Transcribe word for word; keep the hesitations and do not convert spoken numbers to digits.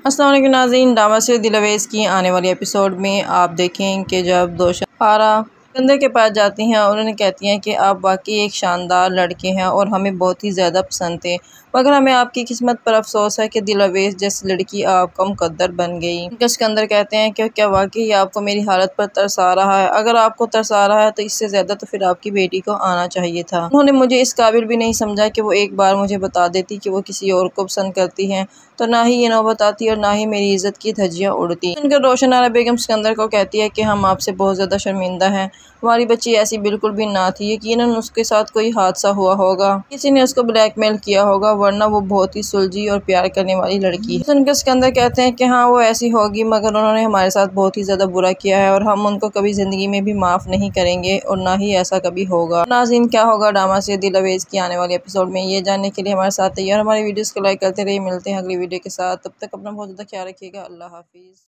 अस्सलाम वालेकुम नाज़रीन, ड्रामा से दिलअवेज़ की आने वाली एपिसोड में आप देखें कि जब दो आरा सिकंदर के पास जाती हैं और उन्होंने कहती हैं कि आप वाकई एक शानदार लड़के हैं और हमें बहुत ही ज़्यादा पसंद थे, मगर हमें आपकी किस्मत पर अफसोस है कि दिलअवेज़ जैसी लड़की आपका मुकद्दर बन गई। उनके सिकंदर कहते हैं कि क्या वाकई आपको मेरी हालत पर तरस आ रहा है? अगर आपको तरस आ रहा है तो इससे ज़्यादा तो फिर आपकी बेटी को आना चाहिए था। उन्होंने मुझे इस काबिल भी नहीं समझा कि वो एक बार मुझे बता देती कि वो किसी और को पसंद करती हैं, तो ना ही ये नौबत आती और ना ही मेरी इज्जत की धज्जियां उड़ती। उनकर रोशन आरा बेगम सिकंदर को कहती है कि हम आपसे बहुत ज़्यादा शर्मिंदा हैं, हमारी बच्ची ऐसी बिल्कुल भी ना थी, यकीनन उसके साथ कोई हादसा हुआ होगा, किसी ने उसको ब्लैकमेल किया होगा, वरना वो बहुत ही सुलझी और प्यार करने वाली लड़की है। उनके सिकंदर कहते हैं कि हाँ वो ऐसी होगी, मगर उन्होंने हमारे साथ बहुत ही ज़्यादा बुरा किया है और हम उनको कभी ज़िंदगी में भी माफ़ नहीं करेंगे और ना ही ऐसा कभी होगा। नाज़रीन, क्या होगा ड्रामा से दिलअवेज़ की आने वाले एपिसोड में, ये जानने के लिए हमारे साथ रहिए और हमारी वीडियोज़ को लाइक करते रहिए। मिलते हैं अगली वीडियो के साथ, तब तक अपना बहुत ज़्यादा ख्याल रखिएगा। अल्लाह हाफिज़।